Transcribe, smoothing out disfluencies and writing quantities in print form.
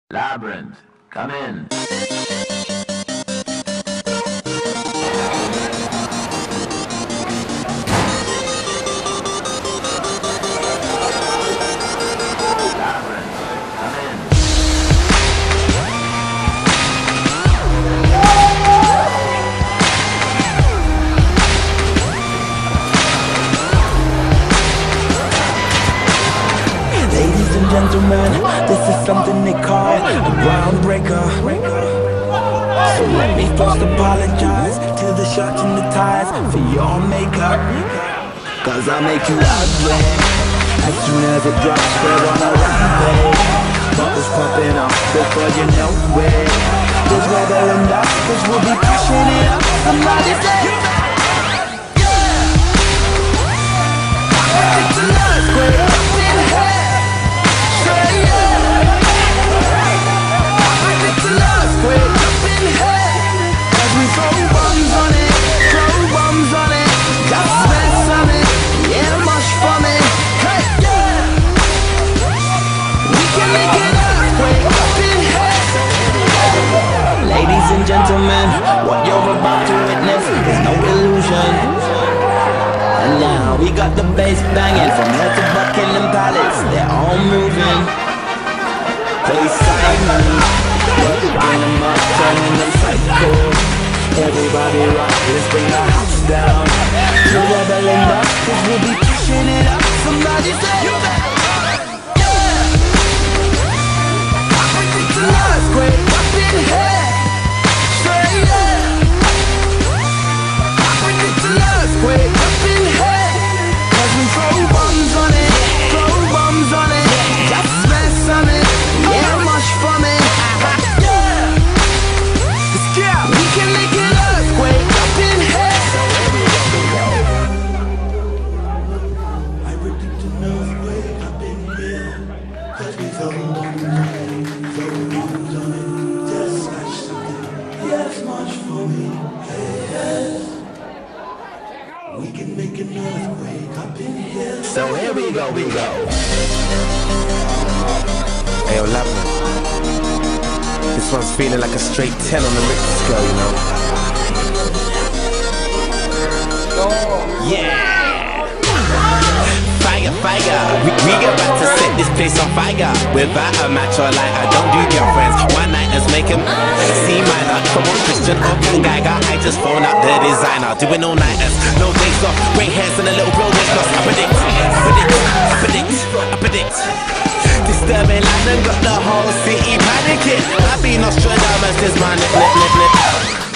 Labyrinth, come in. Ladies and gentlemen, this is something they call a groundbreaker. So let me first apologize to the shirts and the ties for your makeup, cause I'll make you ugly as soon as it drops. We're on a rampage, bubbles popping up before you know it. There's weather and us, cause we'll be pushing it up. Somebody say it's an earthquake up in here. Ladies and gentlemen, what you're about to witness is no illusion. And now we got the bass banging from here to Buckingham Palace. They're all moving. Play Simon, bring them up, turning them psycho. Everybody rock, let's bring the house down. To rebel and up, cause we'll be pushing it up. Somebody say you better run. It's an earthquake up in here. Earthquake up in here, cause we throw bombs on it, just mess on it, yeah, much from it. We can make an earthquake up in here. I predict an earthquake up in here, cause we throw bombs on it, just smash something, yes, much for me, yes. We can make an earthquake up in here. So here we go, Hey, yo, Labyrinth. This one's feeling like a straight 10 on the Richter scale, you know? Yeah! Fire! We about to set this place on fire. Without a match or lighter, don't do girlfriends. One nighters make him C minor. Come on, Christian or King Geiger. I just phone up the designer. Doing all nighters, no days off. Grey hairs and a little bro that's lost. I predict. Disturbing London got the whole city panicking. I've been Nostradamus, this man, lip.